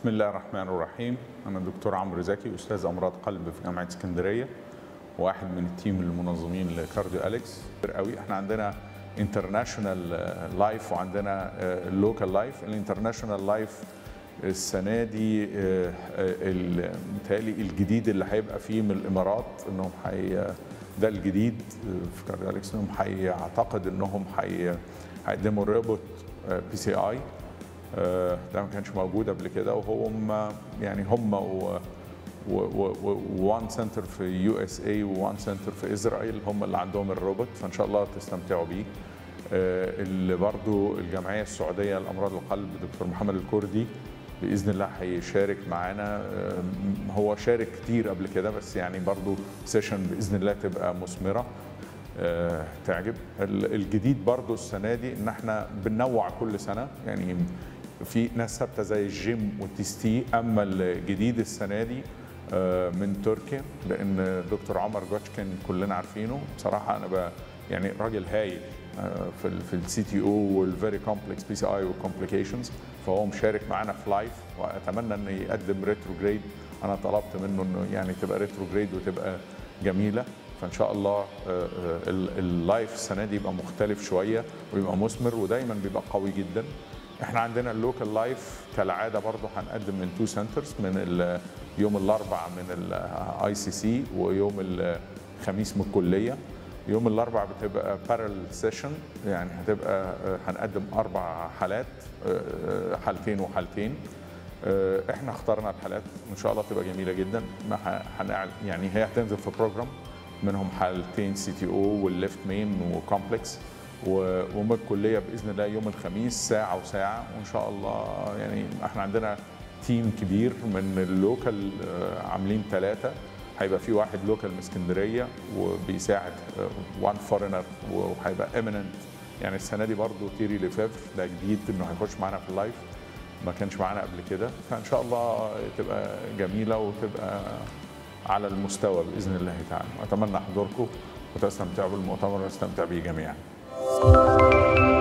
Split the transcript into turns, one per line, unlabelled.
بسم الله الرحمن الرحيم. أنا الدكتور عمرو زكي، أستاذ أمراض قلب في جامعة اسكندرية، واحد من التيم المنظمين لكارديو أليكس. قوي احنا عندنا انترناشونال لايف وعندنا اللوكال لايف. الانترناشونال لايف السنة دي متهيألي الجديد اللي هيبقى فيه من الإمارات إنهم ده الجديد في كارديو أليكس، إنهم أعتقد إنهم هيقدموا روبوت PCI. ده ما كانش موجود قبل كده، وهم يعني هم وان سنتر في USA وان سنتر في إسرائيل هم اللي عندهم الروبوت، فإن شاء الله تستمتعوا بيه. اللي برضو الجمعية السعودية لأمراض القلب دكتور محمد الكردي بإذن الله هيشارك معانا. هو شارك كتير قبل كده، بس يعني برضو سيشن بإذن الله تبقى مثمرة تعجب. الجديد برضو السنة دي إن احنا بننوع كل سنة، يعني في ناس ثابته زي الجيم والتيستي. اما الجديد السنه دي من تركيا، لان دكتور عمر جوتشكن كلنا عارفينه بصراحه. انا يعني راجل هايل في CTO والفيري كومبلكس PCI والكومبليكيشنز، فهو مشارك معانا في لايف، واتمنى انه يقدم ريتروجريد. انا طلبت منه انه يعني تبقى ريتروجريد وتبقى جميله، فان شاء الله اللايف السنه دي يبقى مختلف شويه ويبقى مثمر، ودايما بيبقى قوي جدا. احنا عندنا اللوكال لايف كالعاده برضه هنقدم من 2 سنترز، من يوم الاربعاء من ICC ويوم الخميس من الكليه. يوم الاربعاء بتبقى بارل سيشن، يعني هنقدم 4 حالات، حالتين وحالتين. احنا اخترنا الحالات ان شاء الله تبقى جميله جدا. يعني هي هتنزل في بروجرام منهم حالتين CTO والليفت مين وكومبلكس، ومن الكليه باذن الله يوم الخميس ساعه وساعه. وان شاء الله يعني احنا عندنا تيم كبير من اللوكال، عاملين 3. هيبقى في واحد لوكال من اسكندريه وبيساعد 1 فورينر، وهيبقى ايميننت. يعني السنه دي برضه تيري ليفيفر، ده جديد انه هيخش معانا في اللايف، ما كانش معانا قبل كده. فان شاء الله تبقى جميله وتبقى على المستوى باذن الله تعالى. اتمنى حضوركم وتستمتعوا بالمؤتمر ونستمتع بيه جميعا.